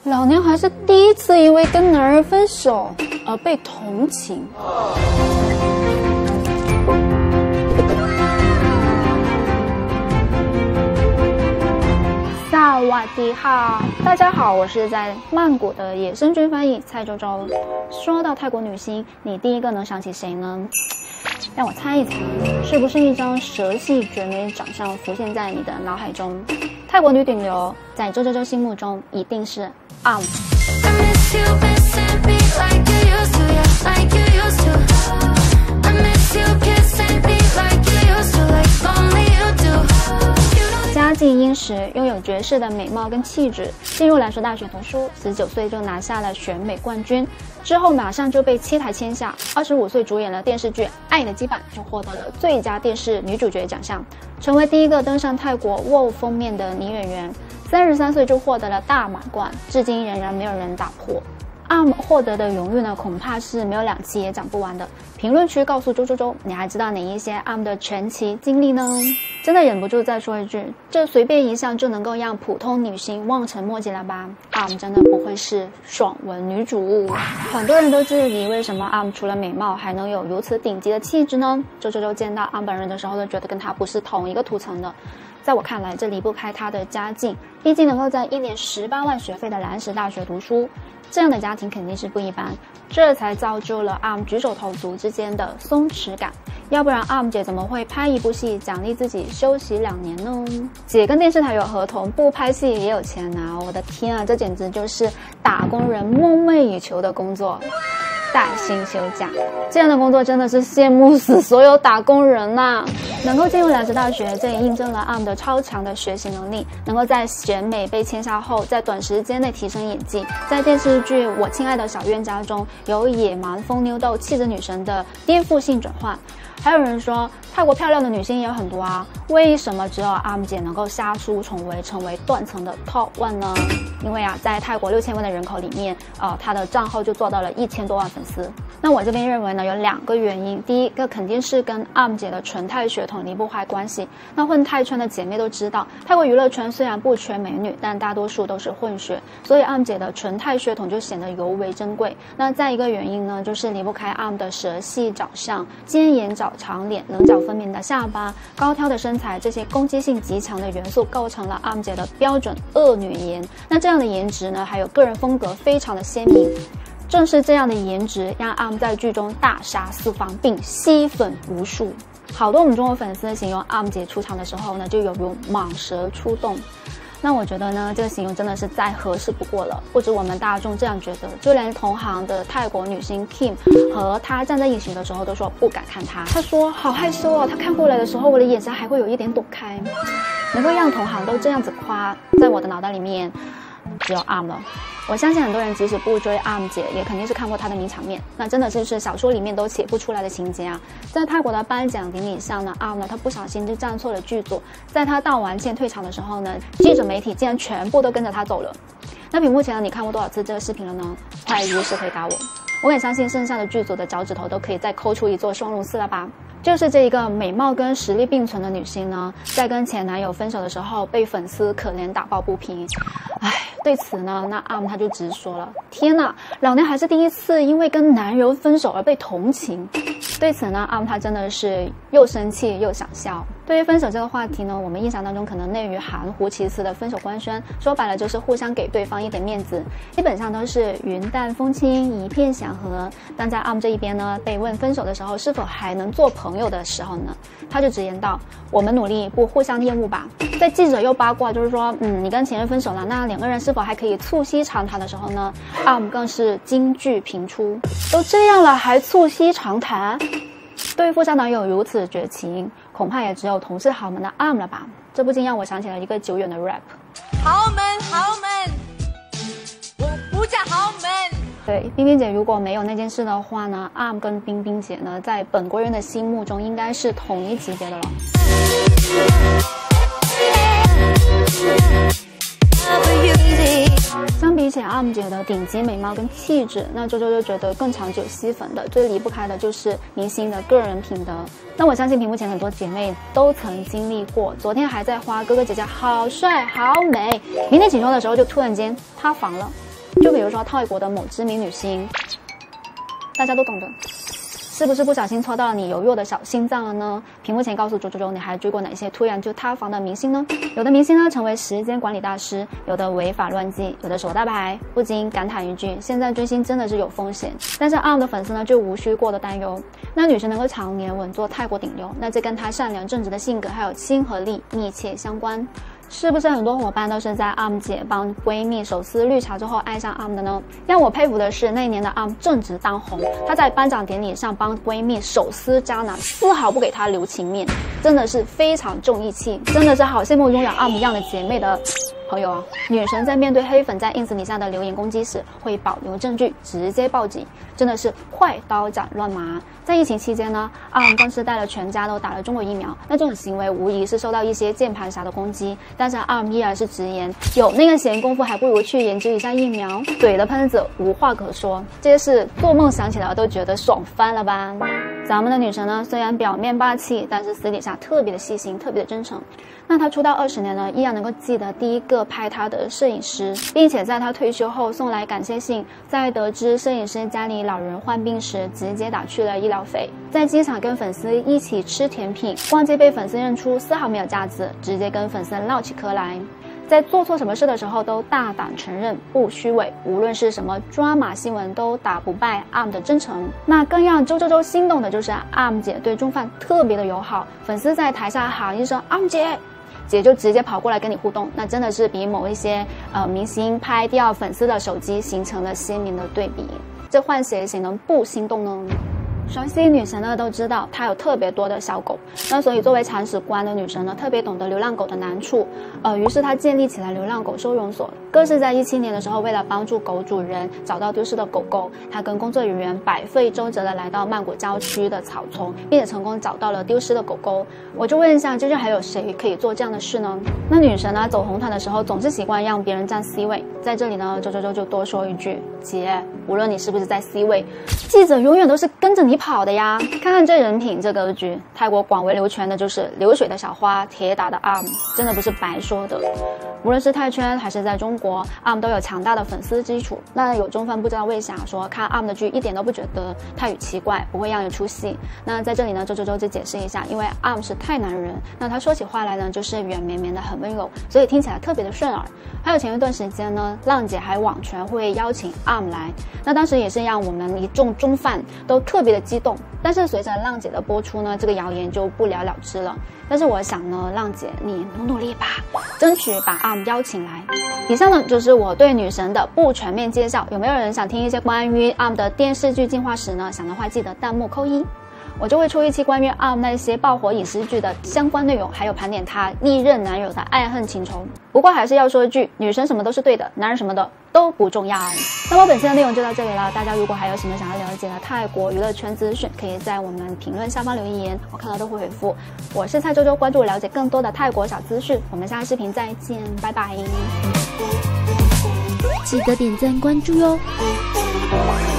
老娘还是第一次因为跟男人分手而被同情。萨瓦迪哈，大家好，我是在曼谷的野生军翻译蔡周周。说到泰国女星，你第一个能想起谁呢？让我猜一猜，是不是一张蛇系绝美长相浮现在你的脑海中？泰国女顶流在周周周心目中一定是 ARM。家境殷实，拥有绝世的美貌跟气质，进入兰州大学读书，19岁就拿下了选美冠军，之后马上就被七台签下，25岁主演了电视剧《爱的羁绊》，就获得了最佳电视女主角奖项，成为第一个登上泰国 WOW 封面的女演员。33岁就获得了大满贯，至今仍然没有人打破。ARM 获得的荣誉呢，恐怕是没有2期也讲不完的。评论区告诉周周周，你还知道哪一些 ARM 的传奇经历呢？真的忍不住再说一句，这随便一项就能够让普通女星望尘莫及了吧 ？ARM 真的不会是爽文女主。很多人都质疑，为什么 ARM 除了美貌还能有如此顶级的气质呢？周周周见到 ARM 本人的时候，都觉得跟她不是同一个图层的。在我看来，这离不开她的家境，毕竟能够在1年18万学费的兰石大学读书，这样的家庭肯定是不一般，这才造就了 ARM 举手投足之间的松弛感。要不然 ARM 姐怎么会拍一部戏奖励自己休息2年呢？姐跟电视台有合同，不拍戏也有钱拿，我的天啊，这简直就是打工人梦寐以求的工作。带薪休假，这样的工作真的是羡慕死所有打工人呐！能够进入兰石大学，这也印证了 ARM 的超强的学习能力，能够在选美被签下后，在短时间内提升演技，在电视剧《我亲爱的小冤家》中由野蛮风妞到气质女神的颠覆性转换。还有人说，泰国漂亮的女星也有很多啊，为什么只有 ARM 姐能够杀出重围，成为断层的 Top 1呢？因为啊，在泰国6000万的人口里面，她的账号就做到了1000多万粉丝。那我这边认为呢，有2个原因，第一个肯定是跟 ARM 姐的纯泰血统离不开关系。那混泰圈的姐妹都知道，泰国娱乐圈虽然不缺美女，但大多数都是混血，所以 ARM 姐的纯泰血统就显得尤为珍贵。那再一个原因呢，就是离不开 ARM 的蛇系长相，尖眼角长脸，棱角分明的下巴，高挑的身材，这些攻击性极强的元素构成了 ARM 姐的标准恶女颜。那这样的颜值呢，还有个人风格非常的鲜明。正是这样的颜值，让 ARM 在剧中大杀四方，并吸粉无数。好多我们中国粉丝形容 ARM 姐出场的时候呢，就有如蟒蛇出洞。那我觉得呢，这个形容真的是再合适不过了。不止我们大众这样觉得，就连同行的泰国女星 Kim 和她站在一起的时候都说不敢看她。她说好害羞哦，她看过来的时候，我的眼神还会有一点躲开。能够让同行都这样子夸，在我的脑袋里面只有 ARM 了。我相信很多人即使不追 ARM 姐，也肯定是看过她的名场面，那真的就是小说里面都写不出来的情节啊。在泰国的颁奖典礼上呢，ARM 呢，她不小心就站错了剧组，在她道完歉退场的时候呢，记者媒体竟然全部都跟着她走了。那屏幕前呢，你看过多少次这个视频了呢？快如实回答我。我也相信剩下的剧组的脚趾头都可以再抠出一座双龙寺了吧。就是这一个美貌跟实力并存的女星呢，在跟前男友分手的时候，被粉丝可怜打抱不平。唉，对此呢，那 ARM 她就直说了：天哪，老娘还是第一次因为跟男人分手而被同情。对此呢 ，ARM 她真的是又生气又想笑。对于分手这个话题呢，我们印象当中可能内于含糊其辞的分手官宣，说白了就是互相给对方一点面子，基本上都是云淡风轻，一片祥和。但在 ARM 这一边呢，被问分手的时候是否还能做朋友的时候呢，他就直言道：我们努力不互相厌恶吧。在记者又八卦就是说，你跟前任分手了，那2个人是否还可以促膝长谈的时候呢， ARM 更是金句频出，都这样了还促膝长谈？对付上男友如此绝情，恐怕也只有同是豪门的 ARM 了吧。这不禁让我想起了一个久远的 rap。 豪门豪门，我不嫁豪门。 对，冰冰姐如果没有那件事的话呢， ARM 跟冰冰姐呢，在本国人的心目中应该是同一级别的了。相比起 ARM 姐的顶级美貌跟气质，那周周就觉得更长久吸粉的，最离不开的就是明星的个人品德。那我相信屏幕前很多姐妹都曾经历过，昨天还在夸哥哥姐姐好帅好美，明天起床的时候就突然间塌房了。 就比如说泰国的某知名女星，大家都懂的。是不是不小心戳到了你柔弱的小心脏了呢？屏幕前告诉周周周，你还追过哪些突然就塌房的明星呢？有的明星呢成为时间管理大师，有的违法乱纪，有的手大牌，不禁感叹一句：现在追星真的是有风险。但是 ARM 的粉丝呢就无需过多担忧。那女神能够常年稳坐泰国顶流，那这跟她善良正直的性格还有亲和力密切相关。是不是很多伙伴都是在 ARM 姐帮闺蜜手撕绿茶之后爱上 ARM 的呢？让我佩服的是那一年的 ARM 正值当红，她在颁奖典礼上帮闺蜜手撕渣男，丝毫不给她留情面，真的是非常重义气，真的是好羡慕拥有 ARM 一样的姐妹的朋友啊！女神在面对黑粉在 ins 底下的留言攻击时，会保留证据，直接报警，真的是快刀斩乱麻。在疫情期间呢，ARM更是带了全家都打了中国疫苗，那这种行为无疑是受到一些键盘侠的攻击，但是 ARM 依然是直言，有那个闲工夫还不如去研究一下疫苗。怼的喷子无话可说，这些事做梦想起来都觉得爽翻了吧。咱们的女神呢，虽然表面霸气，但是私底下特别的细心，特别的真诚。那她出道20年呢，依然能够记得第一个拍她的摄影师，并且在她退休后送来感谢信。在得知摄影师家里老人患病时，直接打去了医疗费。在机场跟粉丝一起吃甜品，逛街被粉丝认出丝毫没有架子，直接跟粉丝唠起嗑来。在做错什么事的时候都大胆承认，不虚伪，无论是什么抓马新闻都打不败 ARM 的真诚。那更让周周周心动的就是 ARM 姐对中饭特别的友好，粉丝在台下喊一声 ARM 姐，姐就直接跑过来跟你互动，那真的是比某一些明星拍掉粉丝的手机形成了鲜明的对比。这换谁能不心动呢？熟悉女神呢都知道，她有特别多的小狗，那所以作为铲屎官的女神呢，特别懂得流浪狗的难处，于是她建立起来流浪狗收容所。更是在2017年的时候，为了帮助狗主人找到丢失的狗狗，她跟工作人员百费周折的来到曼谷郊区的草丛，并且成功找到了丢失的狗狗。我就问一下，究竟还有谁可以做这样的事呢？那女神呢，走红毯的时候总是习惯让别人站 C 位，在这里呢，周周周就多说一句，姐，无论你是不是在 C 位，记者永远都是跟着你跑的呀！看看这人品，这格局，泰国广为流传的就是流水的小花，铁打的 ARM， 真的不是白说的。无论是泰圈还是在中国 ，ARM 都有强大的粉丝基础。那有中粉不知道为啥说看 ARM 的剧一点都不觉得泰语奇怪，不会让人出戏。那在这里呢，周周周就解释一下，因为 ARM 是泰南人，那他说起话来呢就是软绵绵的，很温柔，所以听起来特别的顺耳。还有前一段时间呢，浪姐还网传会邀请 ARM 来，那当时也是让我们一众中饭都特别的激动。但是随着浪姐的播出呢，这个谣言就不了了之了。但是我想呢，浪姐你努力吧，争取把 ARM 邀请来。以上呢就是我对女神的不全面介绍，有没有人想听一些关于 ARM 的电视剧进化史呢？想的话记得弹幕扣1。我就会出一期关于 ARM 那些爆火影视剧的相关内容，还有盘点他历任男友的爱恨情仇。不过还是要说一句，女神什么都是对的，男人什么的都不重要。那么本期的内容就到这里了，大家如果还有什么想要了解的泰国娱乐圈资讯，可以在我们评论下方留言，我看到都会回复。我是蔡周周，关注了解更多的泰国小资讯，我们下期视频再见，拜拜。 记得点赞关注哟。